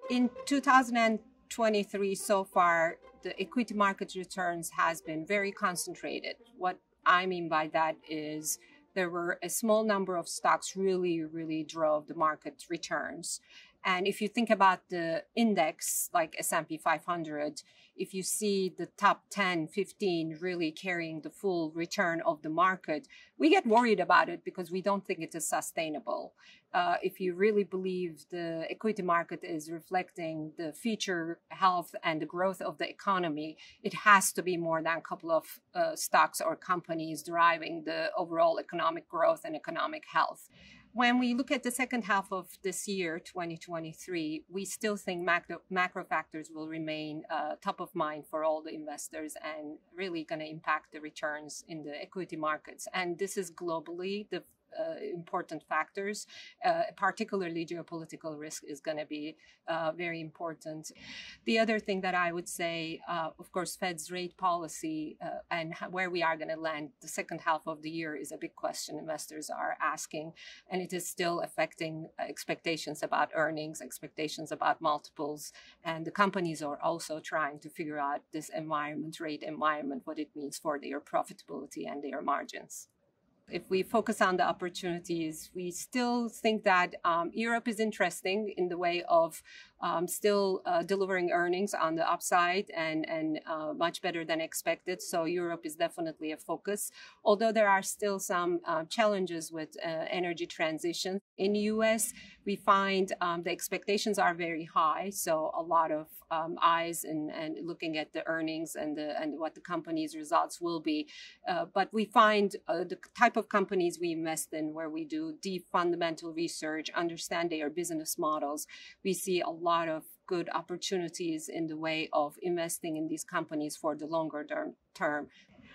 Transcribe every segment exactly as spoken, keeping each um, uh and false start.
In two thousand twenty-three so far, the equity market returns has been very concentrated. What I mean by that is there were a small number of stocks really, really drove the market returns. And if you think about the index, like S and P five hundred, if you see the top ten, fifteen really carrying the full return of the market, we get worried about it because we don't think it is sustainable. Uh, if you really believe the equity market is reflecting the future health and the growth of the economy, it has to be more than a couple of uh, stocks or companies driving the overall economic growth and economic health. When we look at the second half of this year, twenty twenty-three, we still think macro, macro factors will remain uh, top of mind for all the investors and really going to impact the returns in the equity markets. And this is globally the Uh, important factors, uh, particularly geopolitical risk is going to be uh, very important. The other thing that I would say, uh, of course, Fed's rate policy uh, and where we are going to land the second half of the year is a big question investors are asking, and it is still affecting expectations about earnings, expectations about multiples, and the companies are also trying to figure out this environment, rate environment, what it means for their profitability and their margins. If we focus on the opportunities, we still think that um, Europe is interesting in the way of um, still uh, delivering earnings on the upside and, and uh, much better than expected. So Europe is definitely a focus, although there are still some uh, challenges with uh, energy transition. In the U S, we find um, the expectations are very high, so a lot of um, eyes and, and looking at the earnings and, the, and what the company's results will be. Uh, but we find uh, the type of companies we invest in where we do deep fundamental research, understand their business models, we see a lot of good opportunities in the way of investing in these companies for the longer term.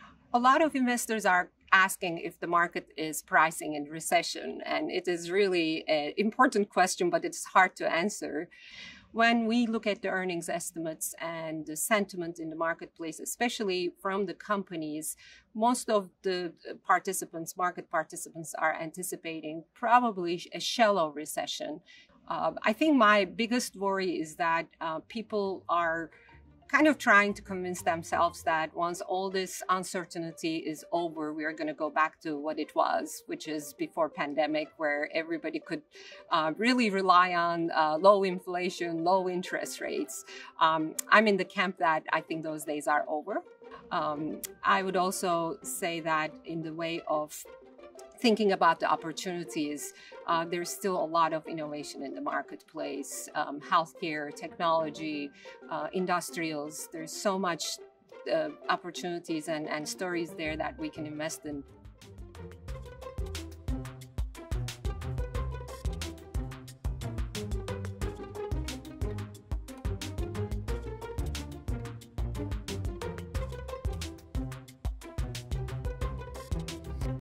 A lot of investors are asking if the market is pricing in recession, and it is really an important question, but it's hard to answer. When we look at the earnings estimates and the sentiment in the marketplace, especially from the companies, most of the participants, market participants, are anticipating probably a shallow recession. Uh, I think my biggest worry is that uh, people are kind of trying to convince themselves that once all this uncertainty is over, we are going to go back to what it was, which is before pandemic, where everybody could uh, really rely on uh, low inflation, low interest rates. Um, I'm in the camp that I think those days are over. Um, I would also say that in the way of thinking about the opportunities, uh, there's still a lot of innovation in the marketplace, um, healthcare, technology, uh, industrials. There's so much uh, opportunities and, and stories there that we can invest in.